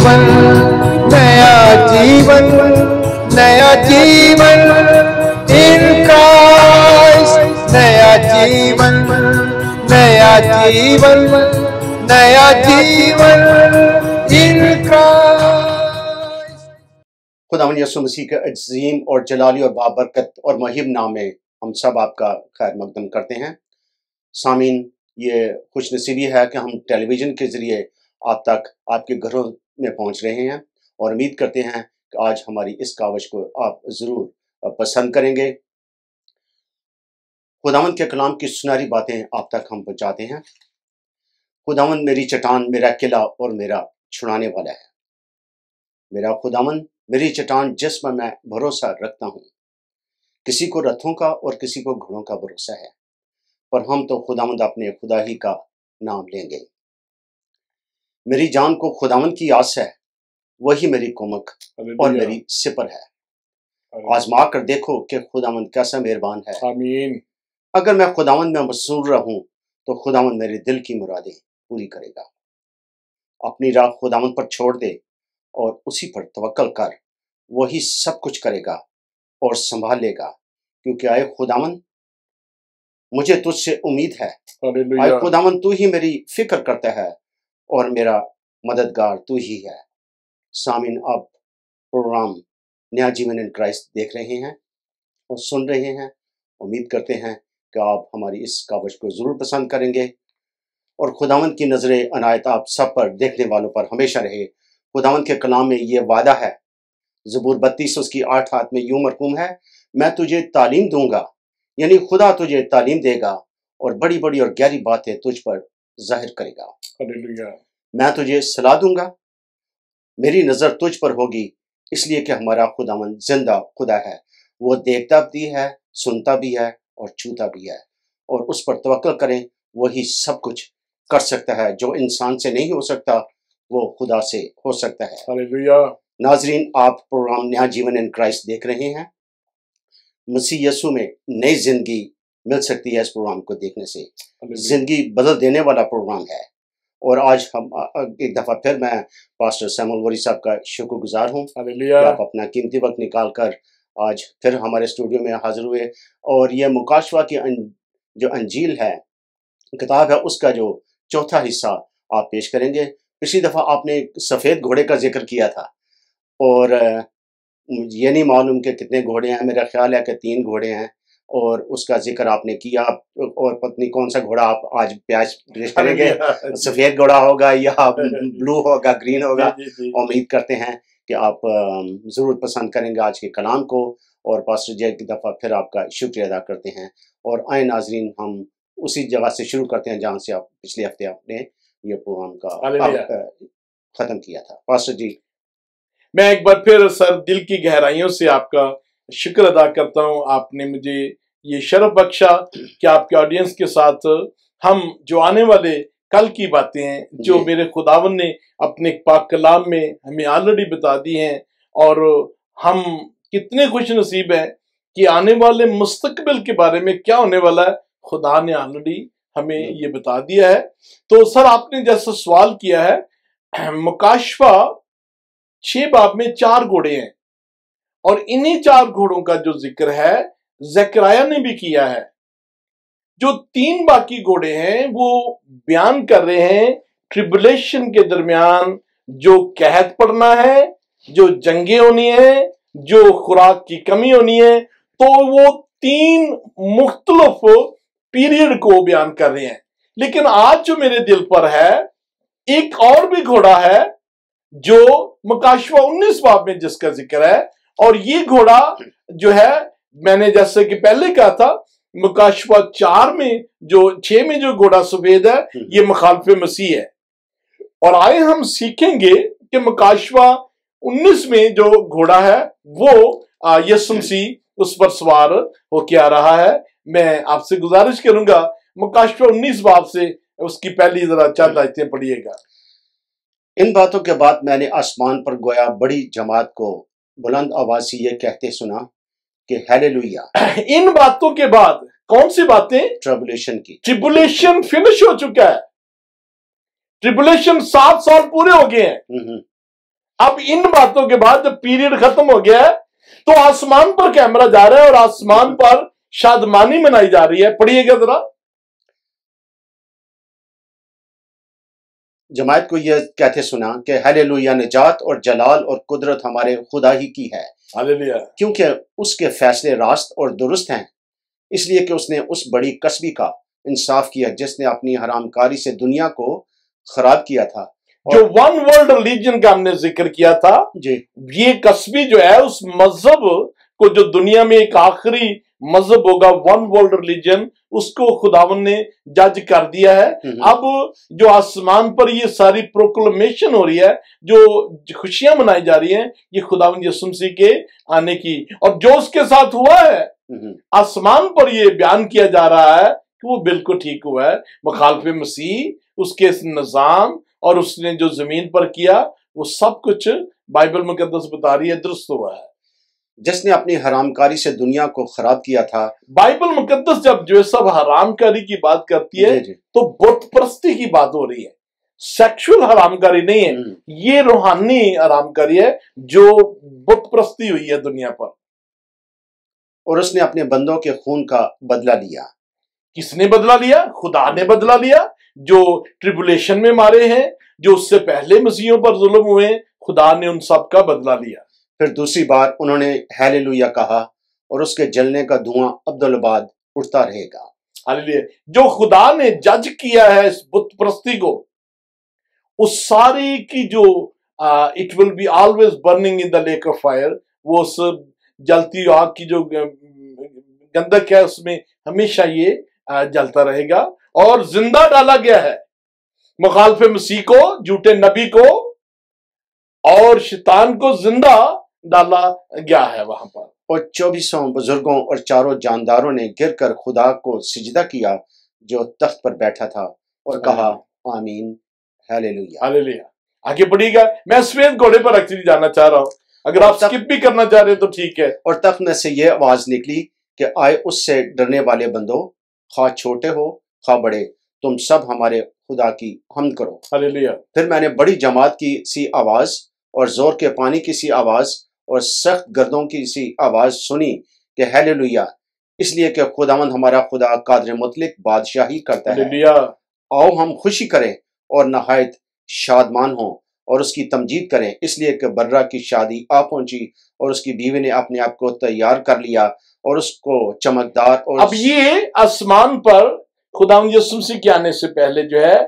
जीवन, नया जीवन, नया जीवन इन क्राइस्ट, नया जीवन, नया जीवन, नया जीवन इन क्राइस्ट। खुदावंद यीशु मसीह के अजीम और जलाली और बाबरकत और मुहिब नाम में हम सब आपका खैर मकदम करते हैं। सामीन, ये खुशनसीबी है कि हम टेलीविज़न के ज़रिए आप तक आपके घरों में पहुंच रहे हैं और उम्मीद करते हैं कि आज हमारी इस कावश को आप ज़रूर पसंद करेंगे। खुदावंद के कलाम की सुनहरी बातें आप तक हम पहुंचाते हैं। खुदावंद मेरी चट्टान, मेरा किला और मेरा छुड़ाने वाला है। मेरा खुदावंद मेरी चट्टान जिस पर मैं भरोसा रखता हूँ। किसी को रथों का और किसी को घोड़ों का भरोसा है, पर हम तो खुदावंद अपने खुदा ही का नाम लेंगे। मेरी जान को खुदावंद की आस है, वही मेरी कुमक और मेरी सिपर है। आजमा कर देखो कि खुदावंद कैसा मेहरबान है। आमीन। अगर मैं खुदावंद में मसरूर रहूं तो खुदावंद मेरे दिल की मुरादें पूरी करेगा। अपनी राह खुदावंद पर छोड़ दे और उसी पर तवक्कल कर, वही सब कुछ करेगा और संभाल लेगा। क्योंकि आए खुदावंद, मुझे तुझसे उम्मीद है। आए खुदावंद, तू ही मेरी फिक्र करता है और मेरा मददगार तू ही है। सामिन, आप प्रोग्राम नया जीवन इन क्राइस्ट देख रहे हैं और सुन रहे हैं। उम्मीद करते हैं कि आप हमारी इस कावश को ज़रूर पसंद करेंगे और खुदावंद की नज़रें अनायत आप सब पर, देखने वालों पर हमेशा रहे। खुदावंद के कलाम में ये वादा है, ज़बूर 32 उसकी 8 हाथ में यूं मरकूम है, मैं तुझे तालीम दूंगा, यानी खुदा तुझे तालीम देगा और बड़ी बड़ी और गहरी बातें तुझ पर जाहिर करेगा। हालेलुया। मैं तुझे सलाह दूंगा, मेरी नज़र तुझ पर होगी, इसलिए कि हमारा खुदावंद जिंदा खुदा है। वो देखता भी है, सुनता भी है और छूता भी है, और उस पर तवक्कल करें, वही सब कुछ कर सकता है। जो इंसान से नहीं हो सकता वो खुदा से हो सकता है। हालेलुया। नाजरीन, आप प्रोग्राम नया जीवन इन क्राइस्ट देख रहे हैं। मसीह यीशु में नई जिंदगी मिल सकती है इस प्रोग्राम को देखने से। जिंदगी बदल देने वाला प्रोग्राम है। और आज हम एक दफ़ा फिर मैं पास्टर सैमुअल वरी साहब का शुक्रगुजार हूँ कि आप अपना कीमती वक्त निकाल कर आज फिर हमारे स्टूडियो में हाजिर हुए। और ये मुकाशवा की जो अंजील है, किताब है, उसका जो चौथा हिस्सा आप पेश करेंगे। पिछली दफ़ा आपने सफ़ेद घोड़े का जिक्र किया था और ये नहीं मालूम कि कितने घोड़े हैं, मेरा ख्याल है कि 3 घोड़े हैं, और उसका जिक्र आपने किया। और पत्नी कौन सा घोड़ा आप आज पेश करेंगे? सफ़ेद घोड़ा होगा या ब्लू होगा, ग्रीन होगा? उम्मीद करते हैं कि आप ज़रूर पसंद करेंगे आज के कलाम को। और पास्टर जय की दफ़ा फिर आपका शुक्रिया अदा करते हैं। और आए नाजरीन, हम उसी जगह से शुरू करते हैं जहाँ से आप पिछले हफ्ते आपने ये प्रोग्राम का ख़त्म किया था। पास्टर जी, मैं एक बार फिर सर दिल की गहराइयों से आपका शुक्र अदा करता हूँ। आपने मुझे ये शरफ बख्शा कि आपके ऑडियंस के साथ हम जो आने वाले कल की बातें हैं, जो मेरे खुदावन ने अपने पाक कलाम में हमें ऑलरेडी बता दी हैं, और हम कितने खुश नसीब हैं कि आने वाले मुस्तकबिल के बारे में क्या होने वाला है, खुदा ने ऑलरेडी हमें ये बता दिया है। तो सर, आपने जैसा सवाल किया है, मुकाशवा 6 बाब में 4 घोड़े हैं, और इन्हीं 4 घोड़ों का जो जिक्र है ज़करिया ने भी किया है। जो 3 बाकी घोड़े हैं वो बयान कर रहे हैं ट्रिबुलेशन के दरमियान जो कहत पड़ना है, जो जंगे होनी है, जो खुराक की कमी होनी है। तो वो 3 मुख्तलिफ पीरियड को बयान कर रहे हैं। लेकिन आज जो मेरे दिल पर है, एक और भी घोड़ा है जो मुकाशवा 19 बाब में जिसका जिक्र है, और ये घोड़ा जो है, मैंने जैसे कि पहले कहा था, मुकाशवा 4 में जो 6 में जो घोड़ा सफेद है, ये मुखालिफ मसीह है। और आए हम सीखेंगे कि मुकाशवा 19 में जो घोड़ा है वो यीशु मसीह उस पर सवार होके आ रहा है। मैं आपसे गुजारिश करूंगा मुकाशवा 19 बाब से उसकी पहली जरा चंद आयतें पढ़िएगा। इन बातों के बाद मैंने आसमान पर गोया बड़ी जमात को बुलंद आवाज से ये कहते सुना कि हालेलुया। इन बातों के बाद कौन सी बातें? ट्रिबुलेशन की। ट्रिबुलेशन फिनिश हो चुका है। ट्रिबुलेशन 7 साल पूरे हो गए हैं। اب ان باتوں کے بعد جب پیریڈ ختم ہو گیا ہے تو آسمان پر کیمرہ جا رہا ہے اور آسمان پر شادمانی منائی جا رہی ہے. پڑھیے گا ذرا. جماعت کو یہ کہتے سنا کہ ہیلیلویا، نجات اور جلال اور قدرت ہمارے خدا ہی کی ہے، ہاللیلویا. کیونکہ اس کے فیصلے راست اور درست ہیں، اس لیے کہ اس نے اس بڑی کسبی کا انصاف کیا جس نے اپنی حرام کاری سے دنیا کو خراب کیا تھا. جو ون ورلڈ ریلیجن کا ہم نے ذکر کیا تھا، جی یہ کسبی جو ہے اس مذہب کو جو دنیا میں ایک آخری مذہب ہوگا ون ورلڈ ریلیجن، اس کو خداوند نے جج کر دیا ہے. اب جو آسمان پر یہ ساری پروکلمیشن ہو رہی ہے، جو خوشیاں منائی جا رہی ہیں، یہ خداوند یسوع مسیح کے آنے کی، اور جو اس کے ساتھ ہوا ہے آسمان پر یہ بیان کیا جا رہا ہے کہ وہ بالکل ٹھیک ہوا ہے. مخالف مسیح، اس کے اس نظام اور اس نے جو زمین پر کیا، وہ سب کچھ بائبل مقدس بتا رہی ہے درست ہوا ہے. جس نے اپنی حرام کاری سے دنیا کو خراب کیا تھا. بائبل مقدس جب جو سب حرام کاری کی بات کرتی ہے تو بت پرستی کی بات ہو رہی ہے. سیکشول حرام کاری نہیں ہے، یہ روحانی حرام کاری ہے جو بت پرستی ہوئی ہے دنیا پر. اور اس نے اپنے بندوں کے خون کا بدلہ لیا. کس نے بدلہ لیا؟ خدا نے بدلہ لیا. جو ٹریبولیشن میں مارے ہیں، جو اس سے پہلے مسیحوں پر ظلم ہوئے ہیں، خدا نے ان سب کا بدلہ لیا. پھر دوسری بار انہوں نے ہیلیلویا کہا اور اس کے جلنے کا دھواں عبدالآباد اٹھتا رہے گا. ہاللیلویا. جو خدا نے جج کیا ہے اس بت پرستی کو، اس ساری کی جو it will be always burning in the lake of fire, وہ اس جلتی آگ کی جو گندک ہے اس میں ہمیشہ یہ جلتا رہے گا. اور زندہ ڈالا گیا ہے مخالف مسیح کو، جھوٹے نبی کو اور شیطان کو زندہ ڈالا گیا ہے وہاں پر. اور 2400 بزرگوں اور چاروں جانداروں نے گر کر خدا کو سجدہ کیا جو تخت پر بیٹھا تھا اور کہا آمین ہیلیلویا. ہاللیلویا. آگے بڑھیے گا. میں سفید گھوڑے پر ایکچولی جانا چاہ رہا ہوں، اگر آپ سکپ بھی کرنا چاہ رہے ہیں تو ٹھیک ہے. اور تخت میں سے یہ آواز نکلی کہ آئے اس سے ڈرنے والے بندو، خواہ چھوٹے ہو خواہ بڑے، تم سب ہمارے خدا کی حمد کرو. ہاللیلویا. پھر میں نے بڑی جماعت کی سی آواز اور زور کے پانی کی سی آواز اور سخت گردوں کی سی آواز سنی کہ ہیلیلویا، اس لیے کہ خداوند ہمارا خدا قادر مطلق بادشاہی کرتا ہے. ہاللیلویا. آؤ ہم خوشی کریں اور نہایت شادمان ہوں اور اس کی تمجید کریں، اس لیے کہ برہ کی شادی آ پہنچی اور اس کی بیوی نے اپنے آپ کو تیار کر لیا اور اس کو چمکدار. اور اب یہ آسمان پر خداوند یسوع مسیح کے آنے سے پہلے جو ہے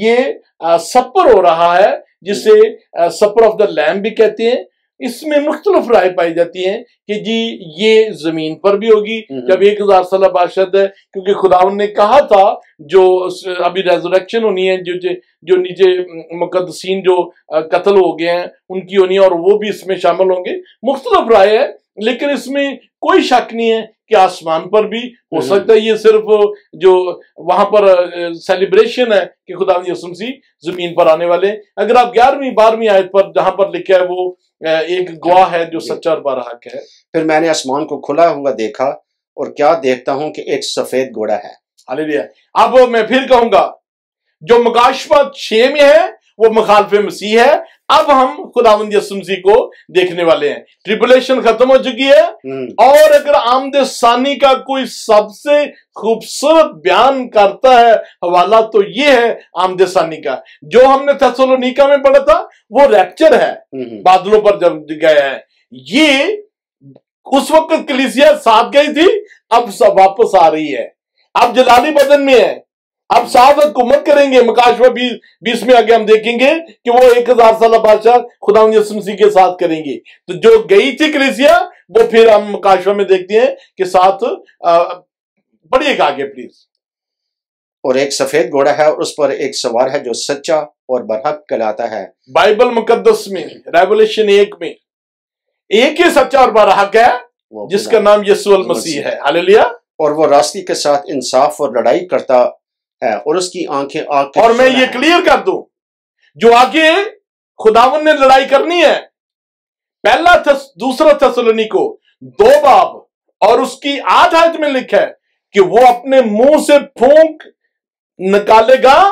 یہ سپر ہو رہا ہے، جسے سپر آف دا لیمب بھی کہتے ہیں. اس میں مختلف رائے پائی جاتی ہیں کہ جی یہ زمین پر بھی ہوگی جب 1000 سالہ بادشاہت ہے، کیونکہ خداوند نے کہا تھا جو ابھی ریزریکشن ہونی ہے، جو نیچے مقدسین جو قتل ہو گئے ہیں ان کی ہونی ہے، اور وہ بھی اس میں شامل ہوں گے. مختلف رائے ہے، لیکن اس میں کوئی شک نہیں ہے کہ آسمان پر بھی ہو سکتا ہے. یہ صرف جو وہاں پر سیلیبریشن ہے کہ خداوند یسوع مسیح زمین پر آنے والے. اگر آپ 11ویں 12ویں آیت پر جہاں پر لکھا ہے وہ ایک گواہ ہے جو سچا اور برحق ہے. پھر میں نے آسمان کو کھلا ہوا دیکھا اور کیا دیکھتا ہوں کہ ایک سفید گھوڑا ہے. ہاللیلویا. اب میں پھر کہوں گا جو مکاشفت 6 میں ہے وہ مخالف مسیح ہے. اب ہم خداوند یسوع مسیح کو دیکھنے والے ہیں. ٹریبولیشن ختم ہو چکی ہے، اور اگر آمد ثانی کا کوئی سب سے خوبصورت بیان کرتا ہے حوالہ تو یہ ہے آمد ثانی کا. جو ہم نے تھیسالونیکا میں پڑھا تھا وہ ریپچر ہے، بادلوں پر جب گیا ہے. یہ اس وقت کلیسیا ساتھ گئی تھی، اب سب واپس آ رہی ہے، اب جلالی بدن میں ہے، اب ساتھ حکومت کریں گے. مکاشفہ 20 میں آگے ہم دیکھیں گے کہ وہ 1000 سالہ بادشاہ خداوند یسوع مسیح کے ساتھ کریں گے. تو جو گئی تھی کلیسیا وہ پھر ہم مکاشفہ میں دیکھتے ہیں کہ ساتھ پڑھیے گا آگے پلیز. اور ایک سفید گھوڑا ہے اور اس پر ایک سوار ہے جو سچا اور برحق کہلاتا ہے. بائبل مقدس میں ریولیشن 1 میں ایک ہی سچا اور برحق ہے جس کا نام یسوع المسیح ہے. ہاللیلویا. اور وہ راستی کے ساتھ انصاف اور لڑائی کرتا ہے اور اس کی آنکھیں آگ کے. اور میں یہ کلیئر کر دوں، جو آگے خداوند نے لڑائی کرنی ہے، پہلا دوسرا تھیسالونیکو 2 باب اور اس کی 8 آیت میں لکھا ہے کہ وہ اپنے منہ سے پھونک نکالے گا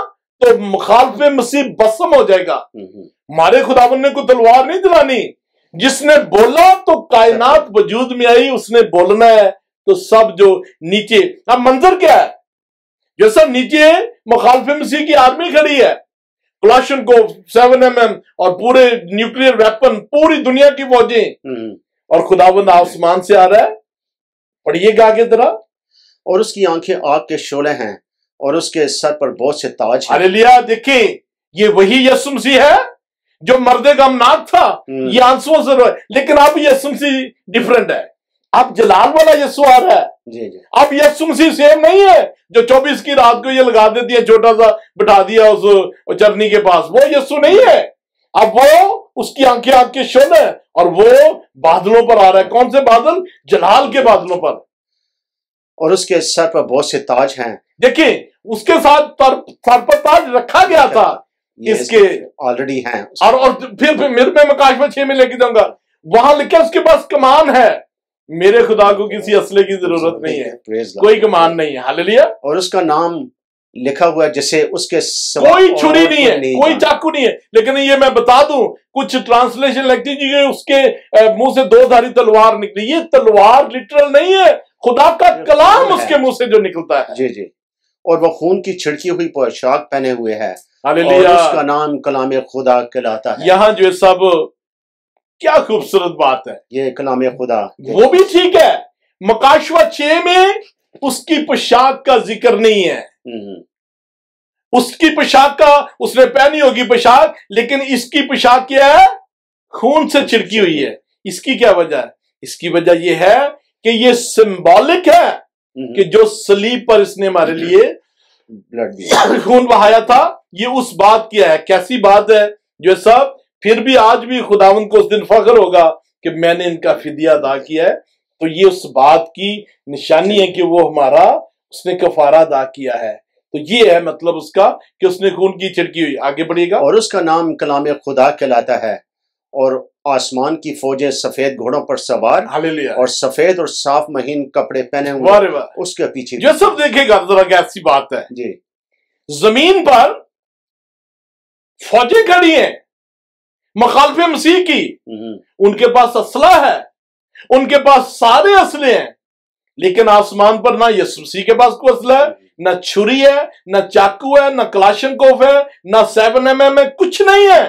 تو मुखालिफ मसीह भस्म हो जाएगा। हमारे खुदावन ने कोई तलवार नहीं चलानी, जिसने बोला तो कायनात वजूद में आई, उसने बोलना है तो सब जो नीचे, अब मंजर क्या है, जो सब नीचे मुखालिफ मसीह की आर्मी खड़ी है, क्लाशन को 7mm और पूरे न्यूक्लियर वेपन, पूरी दुनिया की फौजें, और खुदावंद आसमान से आ रहा है। पढ़िएगा आगे जरा। और उसकी आंखें आग के शोले हैं और उसके सर पर बहुत से ताज हैं। हालेलुया। देखिए ये वही यीशु मसीह है जो मर्दे गमनाक था, ये आंसुओं से रोए, लेकिन अब यीशु मसीह डिफरेंट है। अब जलाल वाला यीशु आ रहा है। जी जी। अब यीशु मसीह सेम नहीं है जो 24 की रात को ये लगा देती है, छोटा सा बिठा दिया उस चरनी के पास, वो यीशु नहीं है। अब वो, उसकी आंखें आग के शोले और वो बादलों पर आ रहा है। कौन से बादल? जलाल के बादलों पर। और उसके सर पर बहुत से ताज हैं। देखिए उसके साथ सर पर ताज रखा गया था, इसके ऑलरेडी हैं। और फिर मेरे पे मकाशवा 6 में लेके जाऊंगा, वहां लिखा उसके पास कमान है। मेरे खुदा को किसी असले की जरूरत नहीं है, कोई कमान नहीं है। हालेलुया। और उसका नाम लिखा हुआ है जैसे उसके कोई छुरी नहीं है, कोई चाकू नहीं है। लेकिन ये मैं बता दूं, कुछ ट्रांसलेशन लगती है उसके मुंह से 2 धारी तलवार निकली। ये तलवार लिटरल नहीं है, खुदा का कलाम उसके मुंह से जो निकलता है। जी जी। और वो खून की छिड़की हुई पोशाक पहने हुए है। हालेलुया। और उसका नाम कलाम खुदा कहलाता है। यहाँ जो सब, क्या खूबसूरत बात है, ये कलाम खुदा। वो भी ठीक है। मकाशवा 6 में उसकी पोशाक का जिक्र नहीं है। उसकी पोशाक का, उसने पहनी होगी पोशाक, लेकिन इसकी पोशाक क्या है? खून से छिड़की हुई है। इसकी क्या वजह है? इसकी वजह यह है कि ये सिंबॉलिक है कि जो सलीब पर इसने हमारे लिए ब्लड दिया, खून बहाया था। ये उस बात की है। कैसी बात है? जो सब फिर भी आज भी खुदावंद को उस दिन फख्र होगा कि मैंने इनका फिदिया अदा किया है। तो ये उस बात की निशानी है कि वो हमारा, उसने कफारा अदा किया है। तो ये है मतलब उसका कि उसने खून की छिड़की हुई। आगे बढ़िएगा। और उसका नाम कलाम खुदा कहलाता है। और आसमान की फौजें सफेद घोड़ों पर सवार, हालेलुया, और सफेद और साफ महीन कपड़े पहने वाह रे हुए वाह। उसके पीछे। ये सब देखेगा जरा, कैसी बात है जी। जमीन पर फौजें खड़ी हैं मुखालिफ मसीह की, उनके पास असला है, उनके पास सारे असले हैं, लेकिन आसमान पर ना यीशु मसीह के पास कोई असला है, ना छुरी है, ना चाकू है, ना क्लाशनकोफ है, ना 7mm है, कुछ नहीं है।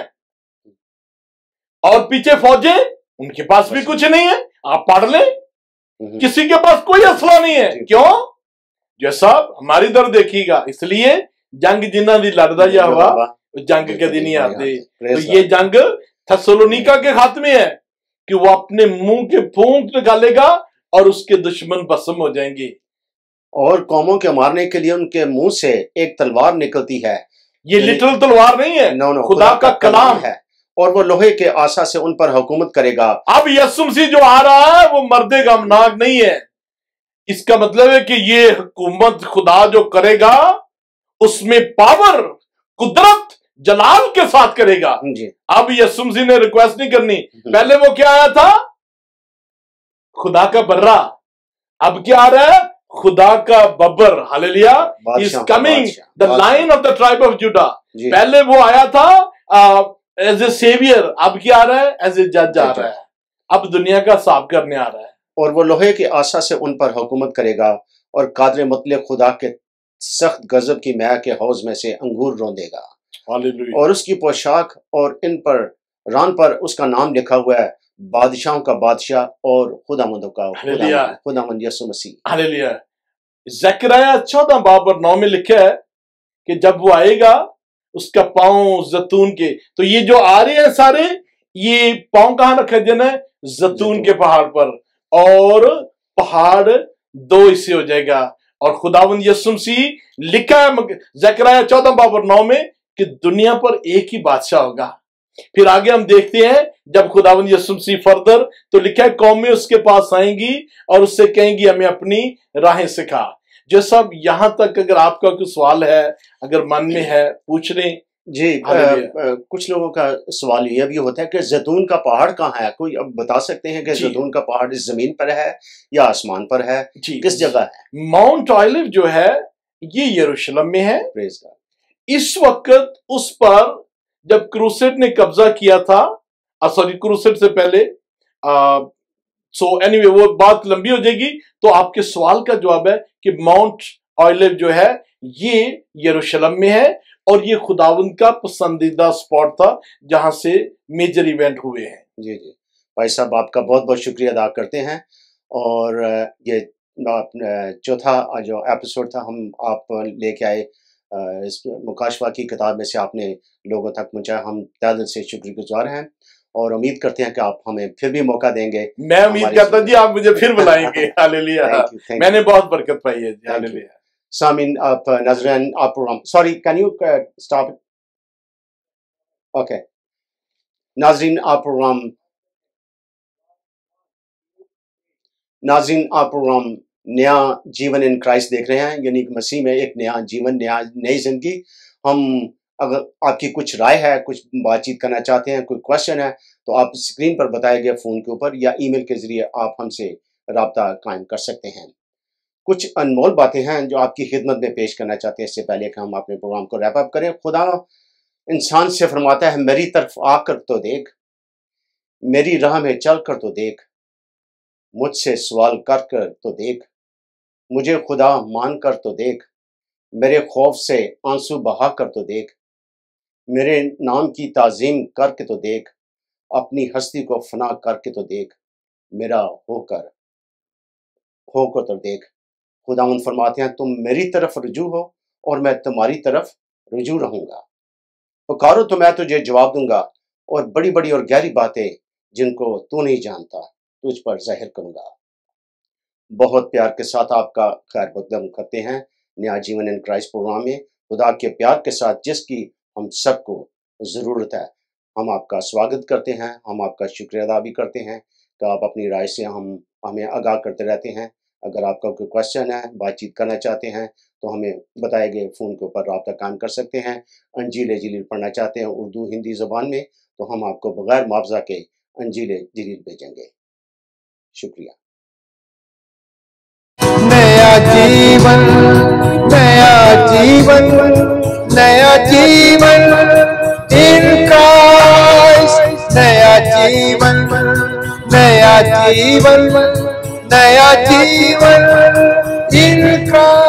और पीछे फौजें, उनके पास भी कुछ नहीं है। आप पढ़ लें, किसी के पास कोई असला नहीं है। क्यों? जो सब हमारी तरफ देखिएगा, इसलिए जंग जिन्ना दी लड़दा जा हुआ जंग कदी नहीं आते। तो ये जंग थेसलोनिका के खात्मे है कि वो अपने मुंह के फूंक निकालेगा और उसके दुश्मन भस्म हो जाएंगे। और कौमों के मारने के लिए उनके मुंह से एक तलवार निकलती है। ये लिटरल तलवार नहीं है, नो खुदा का कलाम है। और वो लोहे के आसा से उन पर हुकूमत करेगा। अब यीशु मसीह जो आ रहा है वो मर्दे गमनाक नहीं है। इसका मतलब है कि ये हुकूमत खुदा जो करेगा उसमें पावर, कुदरत, जलाल के साथ करेगा जी। अब यीशु मसीह ने रिक्वेस्ट नहीं करनी। पहले वो क्या आया था? खुदा का बर्रा। अब क्या आ रहा है? खुदा का बब्बर। Hallelujah. Is coming the line of the tribe of Judah. पहले वो आया था एज ए सेवियर, अब क्या आ रहा है? एज ए जज आ रहा है। अब दुनिया का साफ करने आ रहा है। और वो लोहे के आसा से उन पर हुकूमत करेगा और कादर मुतलक खुदा के सख्त गजब की मैया के हौज में से अंगूर रोंदेगा। हालेलुया। और उसकी पोशाक और इन पर रान पर उसका नाम लिखा हुआ है, बादशाहों का बादशाह और खुदावंदों का खुदावंद यीशु मसीह। हालेलुया। ज़करिया 14 बाब और 9 में लिखा है कि जब वो आएगा उसका पांव जैतून के, तो ये जो आ रहे हैं सारे, ये पांव कहां रखे जाना है? जैतून के पहाड़ पर। और पहाड़ 2 हिस्से हो जाएगा। और खुदावंद यीशु मसीह लिखा है ज़करिया 14 बाब और 9 में कि दुनिया पर एक ही बादशाह होगा। फिर आगे हम देखते हैं जब खुदावंद यीशु मसीह फर्दर, तो लिखा है कौमें उसके पास आएंगी और उससे कहेंगी हमें अपनी राहें सिखा। जो सब यहां तक अगर आपका कोई सवाल है, अगर मन में है, पूछ लें। जी। कुछ लोगों का सवाल यह भी होता है कि जैतून का पहाड़ कहाँ है? कोई अब बता सकते हैं कि जैतून का पहाड़ इस जमीन पर है या आसमान पर है? किस जगह है? माउंट ऑलिव जो है ये यरूशलेम में है। इस वक्त उस पर जब क्रूसेड ने कब्जा किया था, सॉरी क्रूसेड से पहले, सो एनीवे वो बात लंबी हो जाएगी। तो आपके सवाल का जवाब है कि माउंट ऑलिव जो है ये यरूशलेम में है और ये खुदावंद का पसंदीदा स्पॉट था जहां से मेजर इवेंट हुए हैं। जी जी भाई साहब, आपका बहुत बहुत शुक्रिया अदा करते हैं। और ये चौथा जो एपिसोड था हम आप लेके आए, इस मुकाशवा की किताब में से आपने लोगों तक पहुंचाया। हम तहे दिल से शुक्रगुजार हैं और उम्मीद करते हैं कि आप हमें फिर भी मौका देंगे। मैं उम्मीद करता जी आप मुझे फिर बुलाएंगे। हालेलुया, मैंने बहुत बरकत पाई है। हालेलुया। सामीन, आप नाज़रीन, आप program, sorry can you stop? Okay नाज़रीन, आप प्रोग्राम नया जीवन इन क्राइस्ट देख रहे हैं, यानी कि मसीह में एक नया जीवन, नई जिंदगी। हम अगर आपकी कुछ राय है, कुछ बातचीत करना चाहते हैं, कोई क्वेश्चन है, तो आप स्क्रीन पर बताए गए फ़ोन के ऊपर या ईमेल के ज़रिए आप हमसे राब्ता कायम कर सकते हैं। कुछ अनमोल बातें हैं जो आपकी खिदमत में पेश करना चाहते हैं। इससे पहले कि हम अपने प्रोग्राम को रैप अप करें, खुदा इंसान से फरमाता है, मेरी तरफ आकर तो देख, मेरी राह में चल कर तो देख, मुझसे सवाल कर कर तो देख, मुझे खुदा मान कर तो देख, मेरे खौफ से आंसू बहा कर तो देख, मेरे नाम की ताज़ीम करके तो देख, अपनी हस्ती को फना करके तो देख, मेरा होकर तो देख। खुदावंद फरमाते हैं, तुम मेरी तरफ रुजू हो और मैं तुम्हारी तरफ रुजू रहूंगा। पुकारो तो मैं तुझे जवाब दूंगा और बड़ी बड़ी और गहरी बातें जिनको तू नहीं जानता तुझ पर जाहिर करूंगा। बहुत प्यार के साथ आपका खैर मकदम करते हैं नया जीवन इन क्राइस्ट प्रोग्राम में। खुदा के प्यार के साथ जिसकी हम सबको ज़रूरत है, हम आपका स्वागत करते हैं। हम आपका शुक्रिया अदा भी करते हैं कि आप अपनी राय से हमें आगाह करते रहते हैं। अगर आपका कोई क्वेश्चन है, बातचीत करना चाहते हैं, तो हमें बताए गए फ़ोन के ऊपर राब्ता कायम कर सकते हैं। अंजील जलील पढ़ना चाहते हैं उर्दू हिंदी ज़बान में, तो हम आपको बग़ैर मुआवजा के अंजील जलील भेजेंगे। शुक्रिया। नया जीवन, नया जीवन, नया जीवन इन क्राइस्ट, नया जीवन, नया जीवन, नया जीवन इन क्राइस्ट।